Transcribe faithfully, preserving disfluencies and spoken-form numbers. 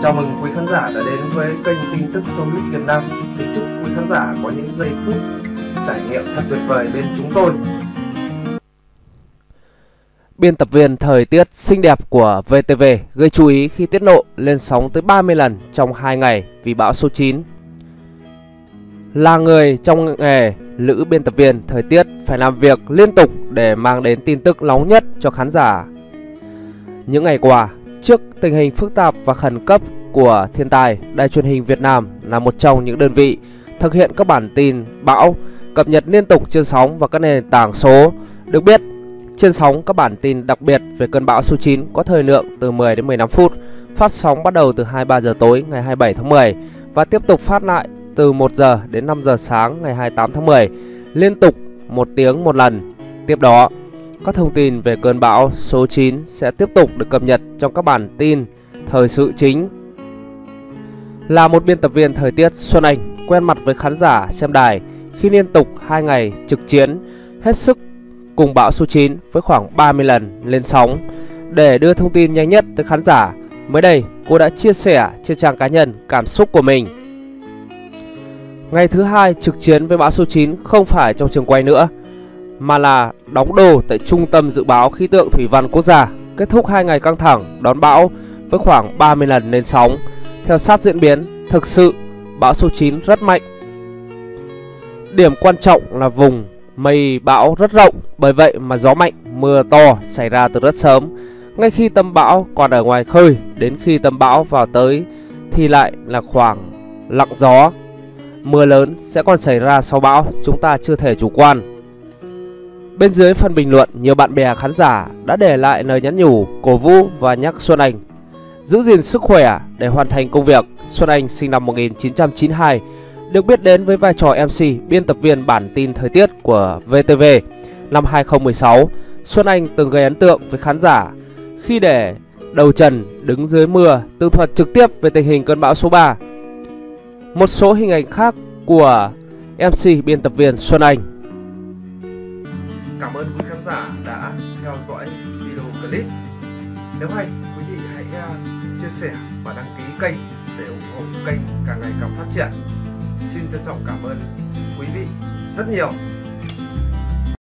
Chào mừng quý khán giả đã đến với kênh tin tức Showbiz Việt Nam. Kính chúc quý khán giả có những giây phút trải nghiệm thật tuyệt vời bên chúng tôi. Biên tập viên thời tiết xinh đẹp của vê tê vê gây chú ý khi tiết lộ lên sóng tới ba mươi lần trong hai ngày vì bão số chín. Là người trong nghề, nữ biên tập viên thời tiết phải làm việc liên tục để mang đến tin tức nóng nhất cho khán giả. Những ngày qua, trước tình hình phức tạp và khẩn cấp của thiên tai, Đài Truyền hình Việt Nam là một trong những đơn vị thực hiện các bản tin bão cập nhật liên tục trên sóng và các nền tảng số. Được biết, trên sóng các bản tin đặc biệt về cơn bão số chín có thời lượng từ mười đến mười lăm phút, phát sóng bắt đầu từ hai mươi ba giờ tối ngày hai mươi bảy tháng mười và tiếp tục phát lại từ một giờ đến năm giờ sáng ngày hai mươi tám tháng mười, liên tục một tiếng một lần. Tiếp đó, các thông tin về cơn bão số chín sẽ tiếp tục được cập nhật trong các bản tin thời sự chính. Là một biên tập viên thời tiết, Xuân Anh quen mặt với khán giả xem đài khi liên tục hai ngày trực chiến hết sức cùng bão số chín với khoảng ba mươi lần lên sóng để đưa thông tin nhanh nhất tới khán giả. Mới đây, cô đã chia sẻ trên trang cá nhân cảm xúc của mình. Ngày thứ hai trực chiến với bão số chín không phải trong trường quay nữa, mà là đóng đồ tại Trung tâm Dự báo Khí tượng Thủy văn Quốc gia. Kết thúc hai ngày căng thẳng đón bão với khoảng ba mươi lần lên sóng. Theo sát diễn biến, thực sự bão số chín rất mạnh. Điểm quan trọng là vùng mây bão rất rộng, bởi vậy mà gió mạnh, mưa to xảy ra từ rất sớm. Ngay khi tâm bão còn ở ngoài khơi, đến khi tâm bão vào tới thì lại là khoảng lặng gió. Mưa lớn sẽ còn xảy ra sau bão, chúng ta chưa thể chủ quan. Bên dưới phần bình luận, nhiều bạn bè khán giả đã để lại lời nhắn nhủ, cổ vũ và nhắc Xuân Anh giữ gìn sức khỏe để hoàn thành công việc. Xuân Anh sinh năm một nghìn chín trăm chín mươi hai, được biết đến với vai trò em xê, biên tập viên bản tin thời tiết của vê tê vê. Năm hai nghìn không trăm mười sáu, Xuân Anh từng gây ấn tượng với khán giả khi để đầu trần đứng dưới mưa tường thuật trực tiếp về tình hình cơn bão số ba. Một số hình ảnh khác của em xê biên tập viên Xuân Anh. Cảm ơn quý khán giả đã theo dõi video clip. Nếu hay, quý vị hãy chia sẻ và đăng ký kênh để ủng hộ kênh càng ngày càng phát triển. Xin trân trọng cảm ơn quý vị rất nhiều.